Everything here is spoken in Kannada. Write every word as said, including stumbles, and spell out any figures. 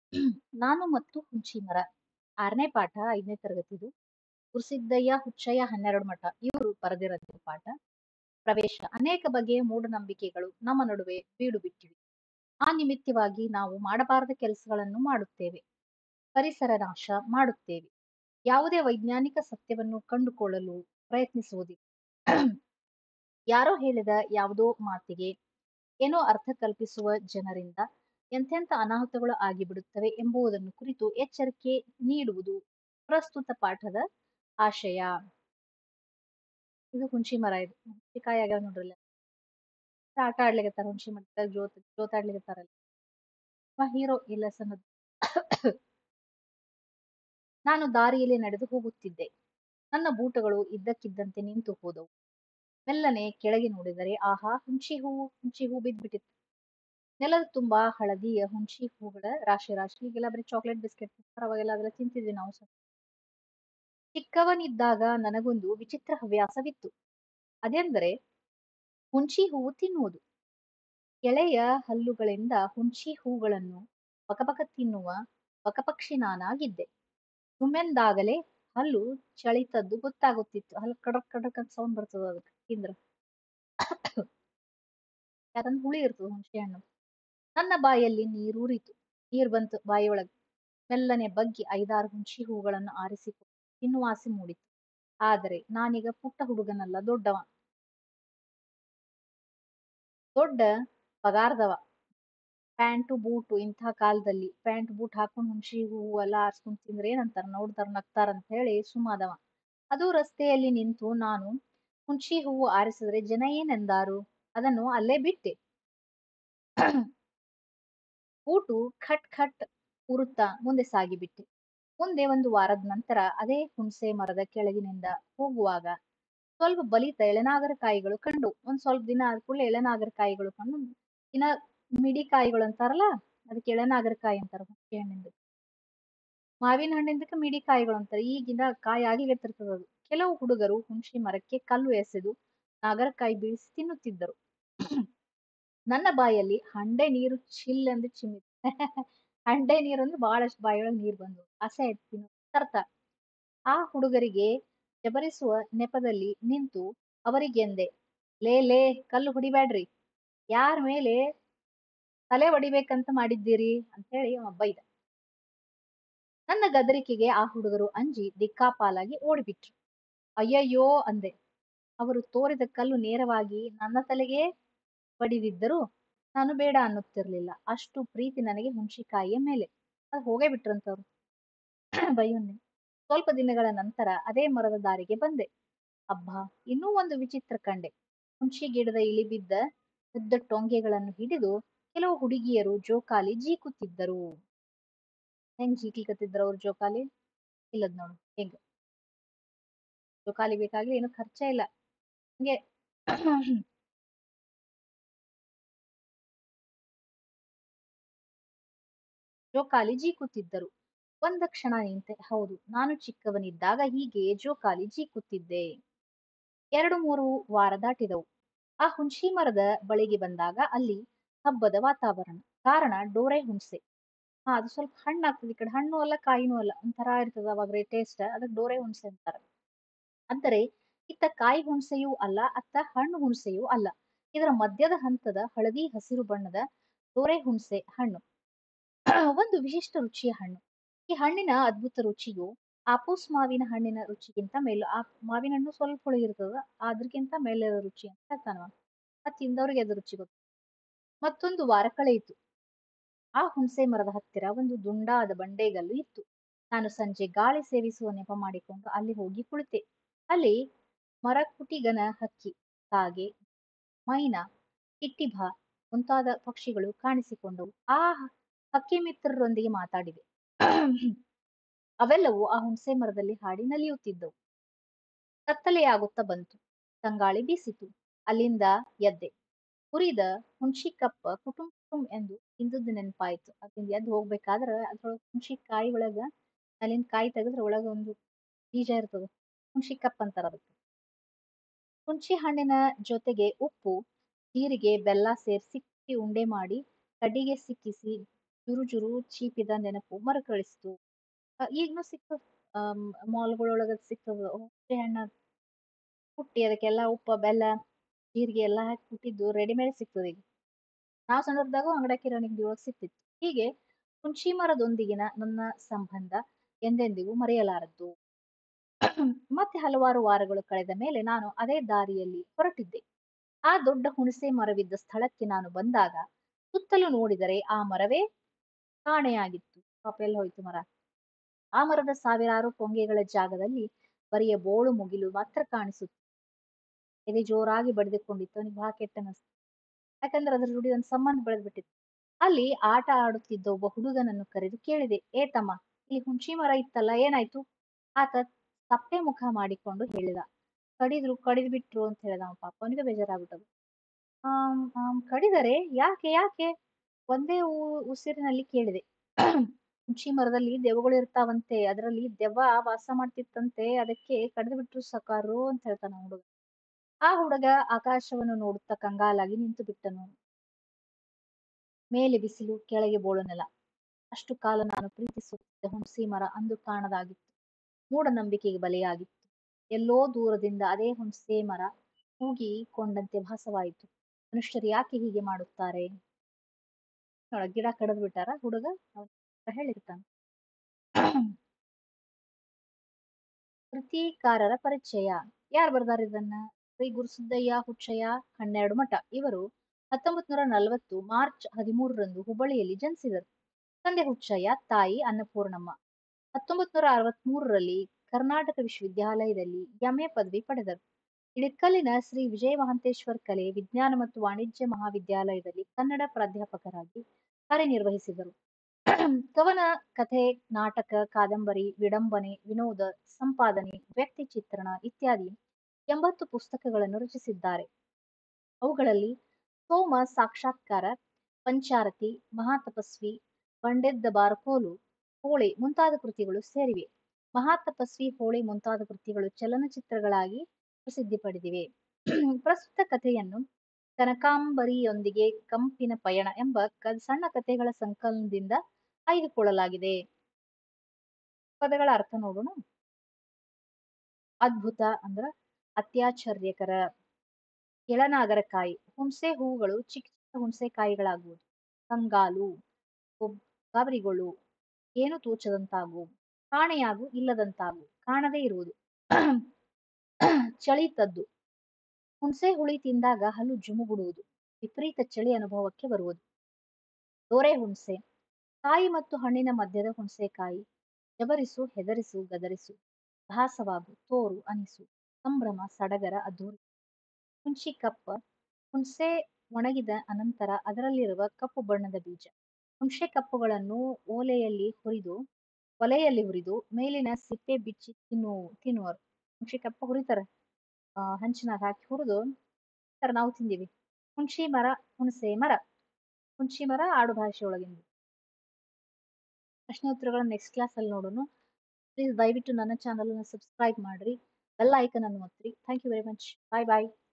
ನಾನು ಮತ್ತು ಹುಂಚಿಮರ ಆರನೇ ಪಾಠ ಐದನೇ ತರಗತಿದು. ಗುರುಸಿದ್ದಯ್ಯ ಹುಚ್ಚಯ್ಯ ಹನ್ನೆರಡು ಮಠ ಇವರು ಬರೆದಿರೋದು ಪಾಠ. ಪ್ರವೇಶ. ಅನೇಕ ಬಗೆಯ ಮೂಢನಂಬಿಕೆಗಳು ನಮ್ಮ ನಡುವೆ ಬೀಡು ಬಿಟ್ಟಿವೆ. ಆ ನಿಮಿತ್ತವಾಗಿ ನಾವು ಮಾಡಬಾರದ ಕೆಲಸಗಳನ್ನು ಮಾಡುತ್ತೇವೆ. ಪರಿಸರ ನಾಶ ಮಾಡುತ್ತೇವೆ. ಯಾವುದೇ ವೈಜ್ಞಾನಿಕ ಸತ್ಯವನ್ನು ಕಂಡುಕೊಳ್ಳಲು ಪ್ರಯತ್ನಿಸುವುದಿಲ್ಲ. ಯಾರೋ ಹೇಳಿದ ಯಾವುದೋ ಮಾತಿಗೆ ಏನೋ ಅರ್ಥ ಕಲ್ಪಿಸುವ ಜನರಿಂದ ಎಂತೆಂಥ ಅನಾಹುತಗಳು ಆಗಿಬಿಡುತ್ತವೆ ಎಂಬುದನ್ನು ಕುರಿತು ಎಚ್ಚರಿಕೆ ನೀಡುವುದು ಪ್ರಸ್ತುತ ಪಾಠದ ಆಶಯ. ಇದು ಹುಣಸಿ ಮರ. ಇದು ಹುಣಸಿಕಾಯಿ ಆಗ್ಯಾವ ನೋಡ್ರಲ್ಲ. ಆಟ ಆಡ್ಲಿಕತ್ತಾರ ಹುಣಸಿ ಮರ ಜೋತ್ ಜೋತಾಡ್ಲಿಕತ್ತಾರಲ್ಲ. ಹೀರೋ ಇಲ್ಲ ಸನ್ನದು. ನಾನು ದಾರಿಯಲ್ಲಿ ನಡೆದು ಹೋಗುತ್ತಿದ್ದೆ. ನನ್ನ ಬೂಟಗಳು ಇದ್ದಕ್ಕಿದ್ದಂತೆ ನಿಂತು ಹೋದವು. ಮೆಲ್ಲನೆ ಕೆಳಗೆ ನೋಡಿದರೆ ಆಹಾ, ಹುಣಸಿ ಹೂವು ಹುಣಸಿ ಹೂ ಬಿದ್ದ್ಬಿಟ್ಟಿತ್ತು. ನೆಲದ ತುಂಬಾ ಹಳದಿಯ ಹುಣಸಿ ಹೂಗಳ ರಾಶಿ ರಾಶಿ. ಈಗೆಲ್ಲ ಬರೀ ಚಾಕ್ಲೇಟ್ ಬಿಸ್ಕೆಟ್ ಅವಾಗೆಲ್ಲ ಅದ್ರ ತಿಂತಿದ್ವಿ ನಾವು ಸಹ. ಚಿಕ್ಕವನಿದ್ದಾಗ ನನಗೊಂದು ವಿಚಿತ್ರ ಹವ್ಯಾಸವಿತ್ತು. ಅದೆಂದರೆ ಹುಣಸಿ ಹೂವು ತಿನ್ನುವುದು. ಎಳೆಯ ಹಲ್ಲುಗಳಿಂದ ಹುಣಸಿ ಹೂಗಳನ್ನು ಬಕಬಕ ತಿನ್ನುವ ಬಕಪಕ್ಷಿ ನಾನಾಗಿದ್ದೆ. ತುಮ್ಮೆಂದಾಗಲೇ ಹಲ್ಲು ಚಳಿತದ್ದು ಗೊತ್ತಾಗುತ್ತಿತ್ತು. ಹಲ್ಲು ಕಡಕ್ ಕಡಕ್ ಅಂತ ಸೌಂಡ್ ಬರ್ತದ ಅದಕ್ಕೆ ತಿಂದ್ರ. ಯಾಕಂದ್ರೆ ಹುಳಿ ಇರ್ತದ ಹುಣಸೆ ಹಣ್ಣು. ನನ್ನ ಬಾಯಲ್ಲಿ ನೀರೂರಿತು. ನೀರ್ ಬಂತು ಬಾಯಿಯೊಳಗೆ. ಮೆಲ್ಲನೆ ಬಗ್ಗಿ ಐದಾರು ಹುಣಸಿ ಹೂಗಳನ್ನು ಆರಿಸಿಕೊಂಡು ತಿನ್ನುವ ಆಸೆ ಮೂಡಿತು. ಆದರೆ ನಾನೀಗ ಪುಟ್ಟ ಹುಡುಗನಲ್ಲ, ದೊಡ್ಡವ. ದೊಡ್ಡ ಪಗಾರದವ. ಪ್ಯಾಂಟು ಬೂಟು ಇಂಥ ಕಾಲದಲ್ಲಿ ಪ್ಯಾಂಟ್ ಬೂಟ್ ಹಾಕೊಂಡು ಹುಣಸಿ ಹೂವು ಎಲ್ಲ ಆರಿಸ್ಕೊಂಡು ತಿಂದ್ರೆ ಏನಂತಾರ, ನೋಡ್ತಾರ ನಗ್ತಾರ ಅಂತ ಹೇಳಿ ಸುಮಾದವ. ಅದು ರಸ್ತೆಯಲ್ಲಿ ನಿಂತು ನಾನು ಹುಣಸಿ ಹೂವು ಆರಿಸಿದ್ರೆ ಜನ ಏನೆಂದಾರು. ಅದನ್ನು ಅಲ್ಲೇ ಬಿಟ್ಟೆ. ಬೂಟು ಖಟ್ ಖಟ್ ಉರುತ್ತಾ ಮುಂದೆ ಸಾಗಿಬಿಟ್ಟೆ. ಮುಂದೆ ಒಂದು ವಾರದ ನಂತರ ಅದೇ ಹುಣಸೆ ಮರದ ಕೆಳಗಿನಿಂದ ಹೋಗುವಾಗ ಸ್ವಲ್ಪ ಬಲಿತ ಎಳೆನಾಗರಕಾಯಿಗಳು ಕಂಡು. ಒಂದ್ ಸ್ವಲ್ಪ ದಿನ ಆದ ಕೂಡಲೇ ಎಳೆನಾಗರಕಾಯಿಗಳು ಕಂಡು. ಇನ್ನ ಮಿಡಿ ಕಾಯಿಗಳು ಅಂತಾರಲ್ಲ, ಅದಕ್ಕೆ ಎಳೆನಾಗರಕಾಯಿ ಅಂತಾರ. ಹುಣಸೆ ಹಣ್ಣಿಂದ ಮಾವಿನ ಹಣ್ಣಿಂದಕ್ಕೆ ಮಿಡಿ ಕಾಯಿಗಳು ಅಂತಾರೆ. ಈಗಿನ ಕಾಯಿ ಆಗಿಗೆತ್ತಿರ್ತದ ಅದು. ಕೆಲವು ಹುಡುಗರು ಹುಣಸಿ ಮರಕ್ಕೆ ಕಲ್ಲು ಎಸೆದು ನಾಗರಕಾಯಿ ಬೀಳಿಸಿ ತಿನ್ನುತ್ತಿದ್ದರು. ನನ್ನ ಬಾಯಲ್ಲಿ ಹಂಡೆ ನೀರು ಚಿಲ್ ಎಂದು ಚಿಮ್ಮಿತು. ಹಂಡೆ ನೀರು ಅಂದ್ರೆ ಬಹಳಷ್ಟು ಬಾಯಿಯೊಳಗೆ ನೀರು ಬಂದು ಆಸೆ ಆಯ್ತು ತಿನ್ನೋ ಅರ್ಥ. ಆ ಹುಡುಗರಿಗೆ ಜಬರಿಸುವ ನೆಪದಲ್ಲಿ ನಿಂತು ಅವರಿಗೆಂದೆ, ಲೇ ಲೇ ಕಲ್ಲು ಹೊಡಿಬ್ಯಾಡ್ರಿ, ಯಾರ ಮೇಲೆ ತಲೆ ಹೊಡಿಬೇಕಂತ ಮಾಡಿದ್ದೀರಿ ಅಂತ ಹೇಳಿ ಅವ ಬೈದ. ನನ್ನ ಗದರಿಕೆಗೆ ಆ ಹುಡುಗರು ಅಂಜಿ ದಿಕ್ಕಾಪಾಲಾಗಿ ಓಡಿಬಿಟ್ರು. ಅಯ್ಯಯ್ಯೋ ಅಂದೆ. ಅವರು ತೋರಿದ ಕಲ್ಲು ನೇರವಾಗಿ ನನ್ನ ತಲೆಗೆ ಬಡಿದಿದ್ದರೂ ನಾನು ಬೇಡ ಅನ್ನುತ್ತಿರ್ಲಿಲ್ಲ. ಅಷ್ಟು ಪ್ರೀತಿ ನನಗೆ ಹುಣಸಿಕಾಯಿಯ ಮೇಲೆ. ಅದು ಹೋಗೇ ಬಿಟ್ರಂತವ್ರು ಬೈಯೊನ್ನೆ. ಸ್ವಲ್ಪ ದಿನಗಳ ನಂತರ ಅದೇ ಮರದ ದಾರಿಗೆ ಬಂದೆ. ಅಬ್ಬಾ, ಇನ್ನೂ ಒಂದು ವಿಚಿತ್ರ ಕಂಡೆ. ಹುಣಸಿ ಗಿಡದ ಇಳಿ ಬಿದ್ದ ಉದ್ದ ಟೊಂಗೆಗಳನ್ನು ಹಿಡಿದು ಕೆಲವು ಹುಡುಗಿಯರು ಜೋಕಾಲಿ ಜೀಕುತ್ತಿದ್ದರು. ಹೆಂಗ್ ಜೀಕ್ಲಿಕತ್ತಿದ್ರು ಅವ್ರು ಜೋಕಾಲಿ? ಇಲ್ಲದ್ ನೋಡು ಹೆಂಗ. ಜೋಕಾಲಿ ಬೇಕಾಗ್ಲಿ ಏನು ಖರ್ಚ ಇಲ್ಲ. ಹಂಗೆ ಜೋಕಾಲಿ ಜೀಕುತ್ತಿದ್ದರು. ಒಂದ ಕ್ಷಣ ನಿಂತೆ. ಹೌದು, ನಾನು ಚಿಕ್ಕವನಿದ್ದಾಗ ಹೀಗೆಯೇ ಜೋಕಾಲಿ ಜೀಕುತ್ತಿದ್ದೆ. ಎರಡು ಮೂರು ವಾರ ದಾಟಿದವು. ಆ ಹುಣಸಿ ಮರದ ಬಳಿಗೆ ಬಂದಾಗ ಅಲ್ಲಿ ಹಬ್ಬದ ವಾತಾವರಣ. ಕಾರಣ ಡೋರೆ ಹುಣಸೆ. ಹಾ, ಅದು ಸ್ವಲ್ಪ ಹಣ್ಣು ಆಗ್ತದೆ. ಈ ಕಡೆ ಹಣ್ಣು ಅಲ್ಲ ಕಾಯಿನೂ ಅಲ್ಲ, ಒಂಥರ ಇರ್ತದ ಅವಾಗ ಟೇಸ್ಟ್. ಅದಕ್ಕೆ ಡೋರೆ ಹುಣಸೆ ಅಂತಾರ. ಅಂದರೆ ಇತ್ತ ಕಾಯಿ ಹುಣಸೆಯೂ ಅಲ್ಲ, ಅತ್ತ ಹಣ್ಣು ಹುಣಸೆಯೂ ಅಲ್ಲ. ಇದರ ಮಧ್ಯದ ಹಂತದ ಹಳದಿ ಹಸಿರು ಬಣ್ಣದ ಡೋರೆ ಹುಣಸೆ ಹಣ್ಣು ಒಂದು ವಿಶಿಷ್ಟ ರುಚಿಯ ಹಣ್ಣು. ಈ ಹಣ್ಣಿನ ಅದ್ಭುತ ರುಚಿಯು ಆಪೂಸ್ ಮಾವಿನ ಹಣ್ಣಿನ ರುಚಿಗಿಂತ ಮೇಲು. ಆ ಮಾವಿನ ಹಣ್ಣು ಸ್ವಲ್ಪ ಹುಳಿಗಿರ್ತದ, ಅದ್ರಕ್ಕಿಂತ ಮೇಲೆ ರುಚಿ ಅಂತ ಹೇಳ್ತಾನವ. ಆ ತಿಂದವ್ರಿಗೆ ಅದು ರುಚಿ ಗೊತ್ತು. ಮತ್ತೊಂದು ವಾರ ಕಳೆಯಿತು. ಆ ಹುಣಸೆ ಮರದ ಹತ್ತಿರ ಒಂದು ದುಂಡಾದ ಬಂಡೆಗಲ್ಲು ಇತ್ತು. ನಾನು ಸಂಜೆ ಗಾಳಿ ಸೇವಿಸುವ ನೆಪ ಮಾಡಿಕೊಂಡು ಅಲ್ಲಿ ಹೋಗಿ ಕುಳಿತೆ. ಅಲ್ಲಿ ಮರಕುಟಿಗನ ಹಕ್ಕಿ, ಕಾಗೆ, ಮೈನಾ, ಕಿಟ್ಟಿಭ ಮುಂತಾದ ಪಕ್ಷಿಗಳು ಕಾಣಿಸಿಕೊಂಡವು. ಆ ಹಕ್ಕಿ ಮಿತ್ರರೊಂದಿಗೆ ಮಾತಾಡಿದೆ. ಅವೆಲ್ಲವೂ ಆ ಹುಣಸೆ ಮರದಲ್ಲಿ ಹಾಡಿ ನಲಿಯುತ್ತಿದ್ದವು. ಕತ್ತಲೆಯಾಗುತ್ತಾ ಬಂತು. ತಂಗಾಳಿ ಬೀಸಿತು. ಅಲ್ಲಿಂದ ಎದ್ದೆ. ಹುರಿದ ಹುಣಸಿ ಕಪ್ಪ ಕುಟುಂಬ ಕುಟುಂಬ ಎಂದು ತಿಂದದ್ದು ನೆನಪಾಯ್ತು. ಅದ್ರಿಂದ ಎದ್ದು ಹೋಗ್ಬೇಕಾದ್ರ ಅದ್ರೊಳಗ ಹುಣಸಿ ಕಾಯಿ ಒಳಗ ಅಲ್ಲಿಂದ ಕಾಯಿ ತೆಗೆದ್ರ ಒಳಗ ಒಂದು ಬೀಜ ಇರ್ತದ. ಹುಣಸಿ ಕಪ್ ಅಂತಾರ ಅದಕ್ಕೆ. ಹುಣಸಿ ಹಣ್ಣಿನ ಜೊತೆಗೆ ಉಪ್ಪು, ಜೀರಿಗೆ, ಬೆಲ್ಲ ಸೇರಿಸಿ ಉಂಡೆ ಮಾಡಿ ಕಡ್ಡಿಗೆ ಸಿಕ್ಕಿಸಿ ಜುರು ಜುರು ಚೀಪಿದ ನೆನಪು ಮರುಕಳಿಸಿತು. ಅ, ಈಗ್ನೂ ಸಿಗ್ತದ. ಮಾಲ್ಗಳೊಳಗ ಸಿಗ್ತದ ಹುಣಸೆ ಹಣ್ಣ ಕುಟ್ಟಿ ಅದಕ್ಕೆಲ್ಲ ಉಪ್ಪ ಬೆಲ್ಲ ಜೀರಿಗೆ ಎಲ್ಲ ಹಾಕಿ ಕುಟ್ಟಿದ್ದು ರೆಡಿಮೇಡ್ ಸಿಗ್ತದೆ ಈಗ. ನಾವು ಸಣ್ಣವ್ರದಾಗ ಅಂಗಡಿ ಕಿರಾಣಿ ಒಳಗೆ ಸಿಗ್ತಿತ್ತು. ಹೀಗೆ ಹುಣಸಿ ಮರದೊಂದಿಗಿನ ನನ್ನ ಸಂಬಂಧ ಎಂದೆಂದಿಗೂ ಮರೆಯಲಾರದ್ದು. ಮತ್ತೆ ಹಲವಾರು ವಾರಗಳು ಕಳೆದ ಮೇಲೆ ನಾನು ಅದೇ ದಾರಿಯಲ್ಲಿ ಹೊರಟಿದ್ದೆ. ಆ ದೊಡ್ಡ ಹುಣಸೆ ಮರವಿದ್ದ ಸ್ಥಳಕ್ಕೆ ನಾನು ಬಂದಾಗ ಸುತ್ತಲೂ ನೋಡಿದರೆ ಆ ಮರವೇ ಕಾಣೆಯಾಗಿತ್ತು. ಪಾಪ ಎಲ್ಲಿ ಹೋಯ್ತು ಮರ? ಆ ಮರದ ಸಾವಿರಾರು ಕೊಂಗೆಗಳ ಜಾಗದಲ್ಲಿ ಬರಿಯ ಬೋಳು ಮುಗಿಲು ಮಾತ್ರ ಕಾಣಿಸುತ್ತೆ. ಎದೆ ಜೋರಾಗಿ ಬಡಿದುಕೊಂಡಿತ್ತು. ಅವನಿಗೆ ಬಹಳ ಕೆಟ್ಟ ಅನಿಸ್ತು. ಯಾಕಂದ್ರೆ ಅದ್ರ ಜೋಡಿ ಒಂದು ಸಂಬಂಧ ಬೆಳೆದ್ಬಿಟ್ಟಿತ್ತು. ಅಲ್ಲಿ ಆಟ ಆಡುತ್ತಿದ್ದ ಒಬ್ಬ ಹುಡುಗನನ್ನು ಕರೆದು ಕೇಳಿದೆ, ಏ ತಮ್ಮ, ಇಲ್ಲಿ ಹುಣಸಿ ಮರ ಇತ್ತಲ್ಲ, ಏನಾಯ್ತು? ಆತ ಸಪ್ಪೆ ಮುಖ ಮಾಡಿಕೊಂಡು ಹೇಳಿದ, ಕಡಿದ್ರು ಕಡಿದು ಬಿಟ್ರು ಅಂತ ಹೇಳಿದ. ಅವ ಪಾಪ ಅವನಿಗೆ ಬೇಜಾರಾಗ್ಬಿಟ್ಟದು. ಆಮ್ ಆಮ್, ಕಡಿದರೆ ಯಾಕೆ ಯಾಕೆ ಒಂದೇ ಉ- ಉಸಿರಿನಲ್ಲಿ ಕೇಳಿದೆ. ಹುಣಸಿ ಮರದಲ್ಲಿ ದೆವ್ವಗಳು ಇರ್ತಾವಂತೆ, ಅದರಲ್ಲಿ ದೆವ್ವ ವಾಸ ಮಾಡ್ತಿತ್ತಂತೆ, ಅದಕ್ಕೆ ಕಡಿದು ಬಿಟ್ರು ಸಕಾರು ಅಂತ ಹೇಳ್ತಾನ ಹುಡುಗ. ಆ ಹುಡುಗ ಆಕಾಶವನ್ನು ನೋಡುತ್ತಾ ಕಂಗಾಲಾಗಿ ನಿಂತು ಬಿಟ್ಟನು. ಮೇಲೆ ಬಿಸಿಲು, ಕೆಳಗೆ ಬೋಳು ನೆಲ. ಅಷ್ಟು ಕಾಲ ನಾನು ಪ್ರೀತಿಸುತ್ತಿದ್ದ ಹುಣಸಿ ಮರ ಅಂದು ಕಾಣದಾಗಿತ್ತು. ಮೂಢನಂಬಿಕೆಗೆ ಬಲಿಯಾಗಿತ್ತು. ಎಲ್ಲೋ ದೂರದಿಂದ ಅದೇ ಹುಣಸೆ ಮರ ಕೂಗಿಕೊಂಡಂತೆ ಭಾಸವಾಯಿತು. ಮನುಷ್ಯರು ಯಾಕೆ ಹೀಗೆ ಮಾಡುತ್ತಾರೆ? ನೋಡ, ಗಿಡ ಕಡಿದು ಬಿಟ್ಟಾರ, ಹುಡುಗ ಅವನ ಹೇಳಿರ್ತಾನೆ. ಕೃತಿಕಾರರ ಪರಿಚಯ. ಯಾರು ಬರ್ದಾರ ಇದನ್ನ? ಶ್ರೀ ಗುರುಸಿದ್ದಯ್ಯ ಹುಚ್ಚಯ್ಯ ಹನ್ನೆರಡು ಮಠ. ಇವರು ಹತ್ತೊಂಬತ್ ನೂರ ನಲವತ್ತು ಮಾರ್ಚ್ ಹದಿಮೂರರಂದು ಹುಬ್ಬಳ್ಳಿಯಲ್ಲಿ ಜನಿಸಿದರು. ತಂದೆ ಹುಚ್ಚಯ್ಯ, ತಾಯಿ ಅನ್ನಪೂರ್ಣಮ್ಮ. ಹತ್ತೊಂಬತ್ ನೂರ ಅರವತ್ತ್ ಮೂರರಲ್ಲಿ ಕರ್ನಾಟಕ ವಿಶ್ವವಿದ್ಯಾಲಯದಲ್ಲಿ ಎಂಎ ಪದವಿ ಪಡೆದರು. ಇಳಕಲ್ಲಿನ ಶ್ರೀ ವಿಜಯ ಮಹಾಂತೇಶ್ವರ ಕಲೆ ವಿಜ್ಞಾನ ಮತ್ತು ವಾಣಿಜ್ಯ ಮಹಾವಿದ್ಯಾಲಯದಲ್ಲಿ ಕನ್ನಡ ಪ್ರಾಧ್ಯಾಪಕರಾಗಿ ಕಾರ್ಯನಿರ್ವಹಿಸಿದರು. ಕವನ, ಕಥೆ, ನಾಟಕ, ಕಾದಂಬರಿ, ವಿಡಂಬನೆ, ವಿನೋದ, ಸಂಪಾದನೆ, ವ್ಯಕ್ತಿ ಚಿತ್ರಣ ಇತ್ಯಾದಿ ಎಂಬತ್ತು ಪುಸ್ತಕಗಳನ್ನು ರಚಿಸಿದ್ದಾರೆ. ಅವುಗಳಲ್ಲಿ ಸೋಮ ಸಾಕ್ಷಾತ್ಕಾರ, ಪಂಚಾರತಿ, ಮಹಾತಪಸ್ವಿ, ಬಂಡೆದ್ದ ಬಾರಕೋಲು, ಹೋಳೆ ಮುಂತಾದ ಕೃತಿಗಳು ಸೇರಿವೆ. ಮಹಾತಪಸ್ವಿ, ಹೋಳೆ ಮುಂತಾದ ಕೃತಿಗಳು ಚಲನಚಿತ್ರಗಳಾಗಿ ಪ್ರಸಿದ್ಧಿ ಪಡೆದಿವೆ. ಪ್ರಸ್ತುತ ಕಥೆಯನ್ನು ಕನಕಾಂಬರಿಯೊಂದಿಗೆ ಕಂಪಿನ ಪಯಣ ಎಂಬ ಕ- ಸಣ್ಣ ಕಥೆಗಳ ಸಂಕಲನದಿಂದ ಆಯ್ದುಕೊಳ್ಳಲಾಗಿದೆ. ಪದಗಳ ಅರ್ಥ ನೋಡೋಣ. ಅದ್ಭುತ ಅಂದ್ರ ಅತ್ಯಾಶ್ಚರ್ಯಕರ. ಎಳನಾಗರಕಾಯಿ, ಹುಣಸೆ ಹೂವುಗಳು ಚಿಕ್ಕ ಚಿಕ್ಕ ಹುಣಸೆಕಾಯಿಗಳಾಗುವುದು. ಕಂಗಾಲು, ಗೊಬ್- ಗಾಬರಿಗೊಳ್ಳು, ಏನು ತೋಚದಂತಾಗು, ಕಾಣೆಯಾಗು, ಇಲ್ಲದಂತಾಗು, ಕಾಣದೇ ಇರುವುದು. ಚಳಿ ತದ್ದು, ಹುಣಸೆ ಹುಳಿ ತಿಂದಾಗ ಹಲ್ಲು ಜುಮುಗುಡುವುದು, ವಿಪರೀತ ಚಳಿ ಅನುಭವಕ್ಕೆ ಬರುವುದು. ದೊರೆ ಹುಣಸೆ, ಕಾಯಿ ಮತ್ತು ಹಣ್ಣಿನ ಮಧ್ಯದ ಹುಣಸೆಕಾಯಿ. ಜಬರಿಸು, ಹೆದರಿಸು, ಗದರಿಸು, ಭಾಸವಾಗು, ತೋರು, ಅನಿಸು, ಸಂಭ್ರಮ, ಸಡಗರ, ಅದ್ದೂರಿ. ಹುಣಸಿ ಕಪ್ಪ, ಹುಣಸೆ ಒಣಗಿದ ಅನಂತರ ಅದರಲ್ಲಿರುವ ಕಪ್ಪು ಬಣ್ಣದ ಬೀಜ. ಹುಣಸೆ ಕಪ್ಪುಗಳನ್ನು ಓಲೆಯಲ್ಲಿ ಹುರಿದು ಒಲೆಯಲ್ಲಿ ಹುರಿದು ಮೇಲಿನ ಸಿಪ್ಪೆ ಬಿಚ್ಚಿ ತಿನ್ನು ತಿನ್ನುವರು. ಹುಣಸೆ ಕಪ್ಪ ಹುರಿತಾರ, ಆ, ಹಂಚಿನಾಗ ಹಾಕಿ ಹುರಿದು ತರ ನಾವು ತಿಂದಿವಿ. ಹುಣಸಿ ಮರ, ಹುಣಸೆ ಮರ. ಹುಣಸಿ ಮರ ಆಡು ಭಾಷೆ ಒಳಗಿಂದು. ಪ್ರಶ್ನೆ ಉತ್ತರಗಳನ್ನ ನೆಕ್ಸ್ಟ್ ಕ್ಲಾಸ್ ಅಲ್ಲಿ ನೋಡೋಣ. ಪ್ಲೀಸ್ ದಯವಿಟ್ಟು ನನ್ನ ಚಾನಲ್ ಅನ್ನು ಸಬ್ಸ್ಕ್ರೈಬ್ ಮಾಡ್ರಿ, ಬೆಲ್ ಐಕನ್ ಅನ್ನು ಒತ್ತಿರಿ. Thank you very much. Bye bye.